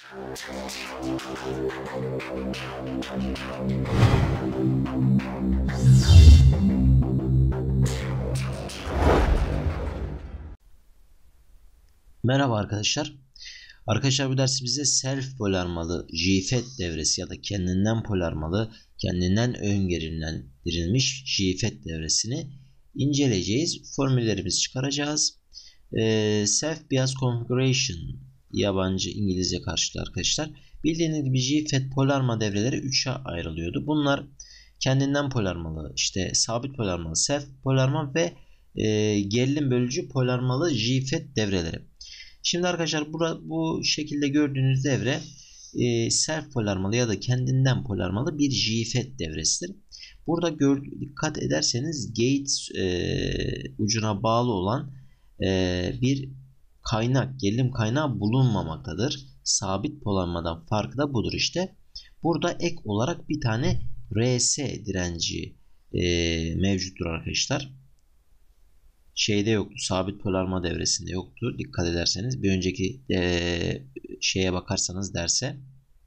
Merhaba arkadaşlar. Arkadaşlar bu dersimizde self polarmalı JFET devresi ya da kendinden polarmalı, kendinden öngörülendirilmiş JFET devresini inceleyeceğiz. Formüllerimizi çıkaracağız. Self bias configuration, yabancı İngilizce karşılığı arkadaşlar. Bildiğiniz gibi JFET polarma devreleri 3'e ayrılıyordu. Bunlar kendinden polarmalı, işte sabit polarmalı, self polarma ve gerilim bölücü polarmalı JFET devreleri. Şimdi arkadaşlar bu şekilde gördüğünüz devre self polarmalı ya da kendinden polarmalı bir JFET devresidir. Burada dikkat ederseniz gate ucuna bağlı olan bir gerilim kaynağı bulunmamaktadır. Sabit polarmadan farkı da budur işte. Burada ek olarak bir tane RS direnci mevcuttur arkadaşlar. Şeyde yoktu. Sabit polarma devresinde yoktu. Dikkat ederseniz bir önceki şeye bakarsanız derse.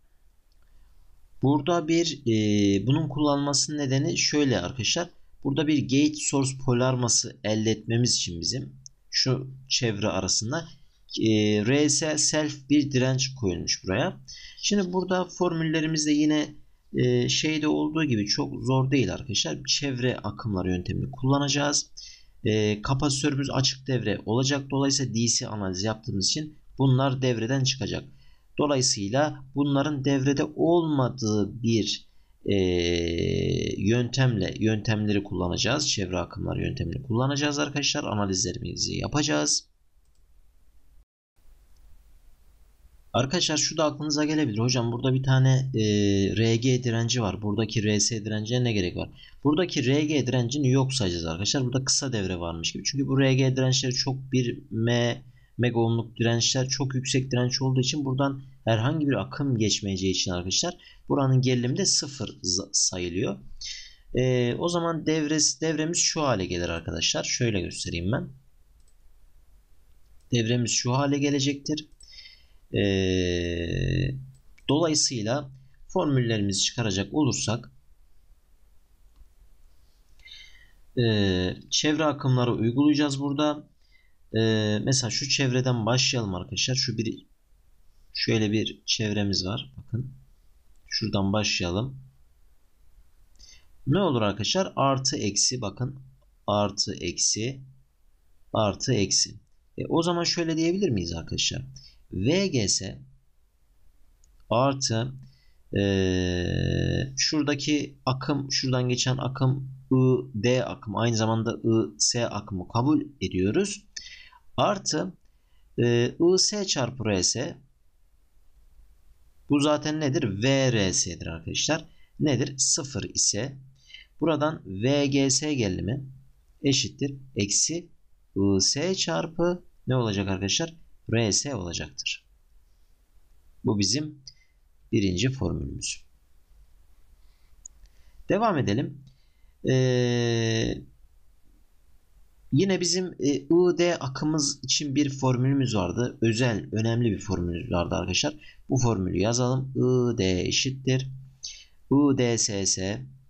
Burada bunun kullanılmasının nedeni şöyle arkadaşlar. Burada bir gate source polarması elde etmemiz için bizim şu çevre arasında RS self bir direnç koyulmuş buraya. Şimdi burada formüllerimizde yine şeyde olduğu gibi çok zor değil arkadaşlar. Çevre akımları yöntemini kullanacağız. Kapasitörümüz açık devre olacak. Dolayısıyla DC analizi yaptığımız için bunlar devreden çıkacak. Dolayısıyla bunların devrede olmadığı bir yöntemleri kullanacağız. Çevre akımları yöntemini kullanacağız arkadaşlar. Analizlerimizi yapacağız. Arkadaşlar şu da aklınıza gelebilir. Hocam burada bir tane RG direnci var. Buradaki RS direncine ne gerek var? Buradaki RG direncini yok sayacağız arkadaşlar. Burada kısa devre varmış gibi. Çünkü bu RG dirençleri çok mega ohmluk dirençler çok yüksek direnç olduğu için buradan herhangi bir akım geçmeyeceği için arkadaşlar buranın gerilimi de 0 sayılıyor. O zaman devremiz şu hale gelir arkadaşlar. Şöyle göstereyim ben. Devremiz şu hale gelecektir. Dolayısıyla formüllerimizi çıkaracak olursak çevre akımları uygulayacağız burada. Mesela şu çevreden başlayalım arkadaşlar. Şöyle bir çevremiz var. Bakın. Şuradan başlayalım. Ne olur arkadaşlar? Artı eksi, bakın. Artı eksi. Artı eksi. O zaman şöyle diyebilir miyiz arkadaşlar? VGS artı şuradaki akım, şuradan geçen akım ID akım, aynı zamanda IS akımı kabul ediyoruz. Artı IS çarpı RS, bu zaten nedir? VRS'dir arkadaşlar. Nedir? 0 ise buradan VGS gerilimi eşittir eksi IS çarpı ne olacak arkadaşlar? RS olacaktır. Bu bizim birinci formülümüz. Devam edelim. Yine bizim ID akımız için bir formülümüz vardı. Özel, önemli bir formülümüz vardı arkadaşlar. Bu formülü yazalım. ID eşittir IDSS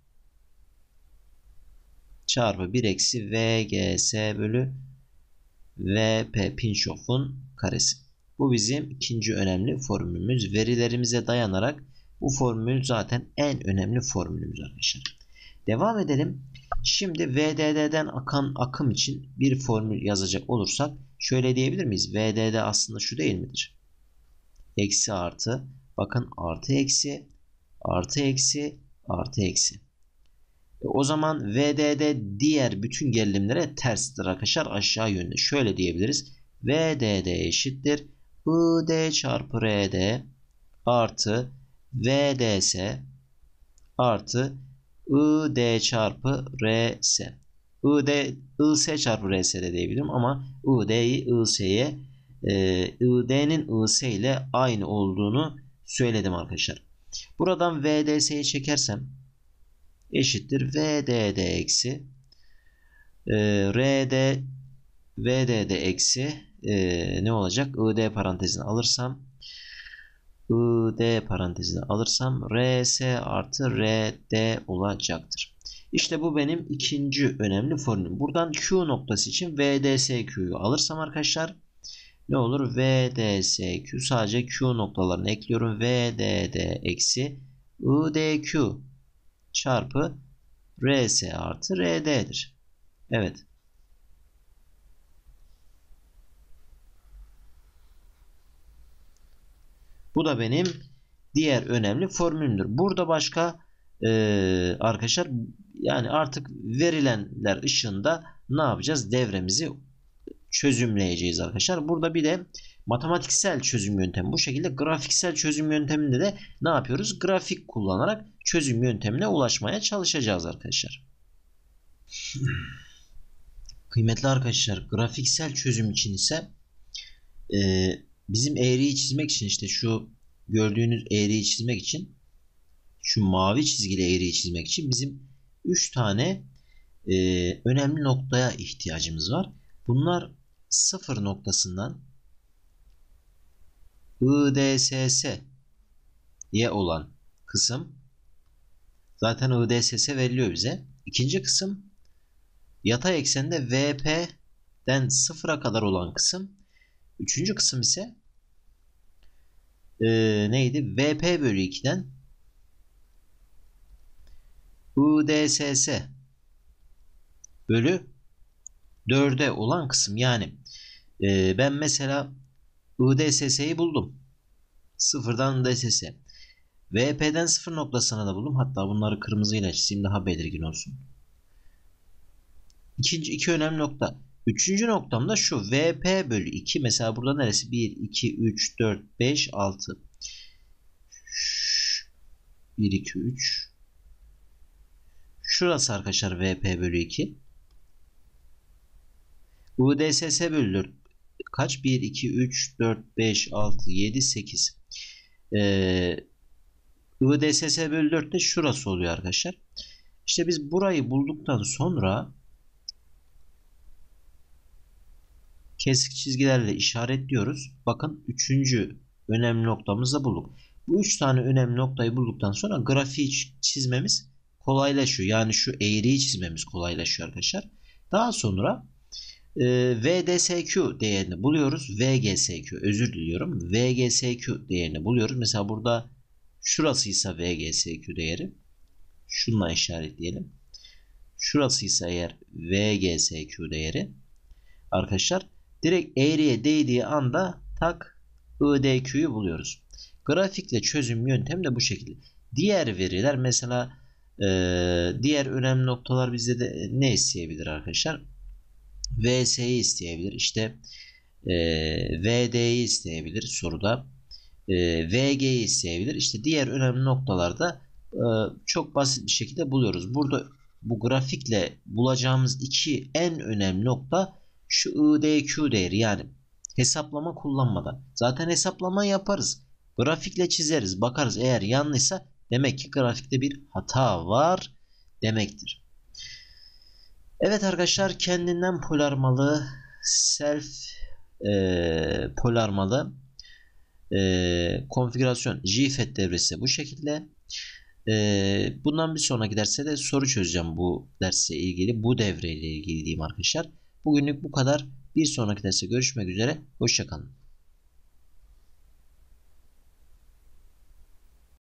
çarpı 1 eksi VGS bölü VP pinch off'un karesi. Bu bizim ikinci önemli formülümüz. Verilerimize dayanarak bu formül zaten en önemli formülümüz arkadaşlar. Devam edelim. Şimdi VDD'den akan akım için bir formül yazacak olursak şöyle diyebilir miyiz? VDD aslında şu değil midir? Eksi artı. Bakın artı eksi. Artı eksi. Artı eksi. O zaman VDD diğer bütün gerilimlere terstir arkadaşlar, aşağı yönlü. Şöyle diyebiliriz. VDD eşittir ID çarpı RD artı VDS artı ID çarpı RS. IS çarpı RS de diyebilirim ama ID'yi IS'ye ID'nin IS ile aynı olduğunu söyledim arkadaşlar. Buradan VDS'yi çekersem eşittir VDD eksi VDD eksi ne olacak? ID parantezini alırsam ID parantezine alırsam RS artı RD olacaktır. İşte bu benim ikinci önemli formülüm. Buradan Q noktası için VDSQ'yu alırsam arkadaşlar ne olur? VDSQ sadece Q noktalarını ekliyorum. VDD eksi IDQ çarpı RS artı RD'dir. Evet. Bu da benim diğer önemli formülümdür. Burada başka arkadaşlar yani artık verilenler ışığında ne yapacağız? Devremizi çözümleyeceğiz arkadaşlar. Burada bir de matematiksel çözüm yöntemi bu şekilde. Grafiksel çözüm yönteminde de ne yapıyoruz? Grafik kullanarak çözüm yöntemine ulaşmaya çalışacağız arkadaşlar. Kıymetli arkadaşlar, grafiksel çözüm için ise bizim eğriyi çizmek için işte şu gördüğünüz eğriyi çizmek için şu mavi çizgili eğriyi çizmek için bizim 3 tane önemli noktaya ihtiyacımız var. Bunlar 0 noktasından IDSS'ye olan kısım zaten IDSS veriliyor bize. İkinci kısım yatay eksende VP'den 0'a kadar olan kısım. Üçüncü kısım ise neydi? VP bölü 2'den IDSS bölü 4'e olan kısım. Yani ben mesela IDSS'yi buldum. Sıfırdan IDSS. VP'den 0 noktasına da buldum. Hatta bunları kırmızıyla çizeyim daha belirgin olsun. İki önemli nokta. Üçüncü noktam da şu. VP bölü 2. Mesela burada neresi? 1, 2, 3, 4, 5, 6. 1, 2, 3. Şurası arkadaşlar VP bölü 2. IDSS bölü 4. Kaç? 1, 2, 3, 4, 5, 6, 7, 8. IDSS bölü 4 de şurası oluyor arkadaşlar. İşte biz burayı bulduktan sonra kesik çizgilerle işaretliyoruz. Bakın üçüncü önemli noktamızı da bulduk. Bu üç tane önemli noktayı bulduktan sonra grafiği çizmemiz kolaylaşıyor. Yani şu eğriyi çizmemiz kolaylaşıyor arkadaşlar. Daha sonra VDSQ değerini buluyoruz. VGSQ özür diliyorum. VGSQ değerini buluyoruz. Mesela burada şurasıysa VGSQ değeri. Şununla işaretleyelim. Şurasıysa eğer VGSQ değeri arkadaşlar direkt eğriye değdiği anda tak IDQ'yu buluyoruz. Grafikle çözüm yöntemi de bu şekilde. Diğer veriler mesela diğer önemli noktalar bizde de ne isteyebilir arkadaşlar? VS'yi isteyebilir. İşte VD'yi isteyebilir soruda. VG'yi isteyebilir. İşte diğer önemli noktalarda çok basit bir şekilde buluyoruz. Burada bu grafikle bulacağımız iki en önemli nokta şu IDQ değeri, yani hesaplama kullanmadan. Zaten hesaplama yaparız. Grafikle çizeriz. Bakarız, eğer yanlışsa demek ki grafikte bir hata var demektir. Evet arkadaşlar, kendinden polarmalı self polarmalı konfigürasyon JFET devresi bu şekilde. Bundan bir sonraki derste de soru çözeceğim bu derse ilgili, bu devreyle ilgili diyeyim arkadaşlar. Bugünlük bu kadar. Bir sonraki derste görüşmek üzere. Hoşça kalın.